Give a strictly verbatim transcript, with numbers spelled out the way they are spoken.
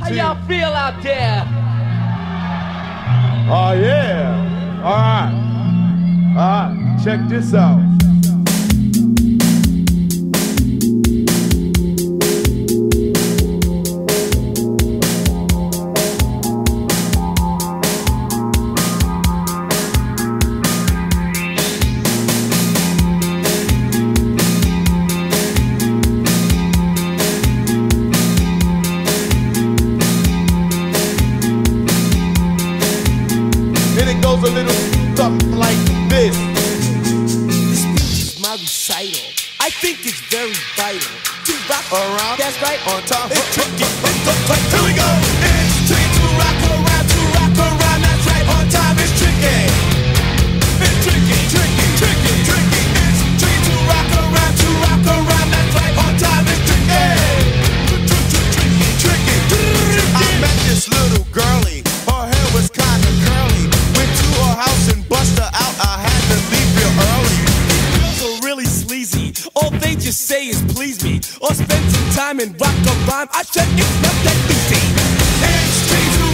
How y'all feel out there? Oh yeah. All right. All right. Check this out. A little something like this. This speech is my recital. I think it's very vital to rock around. That's right. On time. It's tricky. It's up right. Here we go. It's tricky to rock around, to rock around. That's right. On time. It's tricky. It's tricky, tricky, tricky, tricky. It's tricky to rock around, to rock around. That's right. On time. It's tricky. Tricky, tricky, tricky. I met this little girlie. Her hair was kinda curly. Her house and bust her out, I had to leave real early. Girls are really sleazy. All they just say is please me, or spend some time and rock a rhyme. I said it's not that easy. It's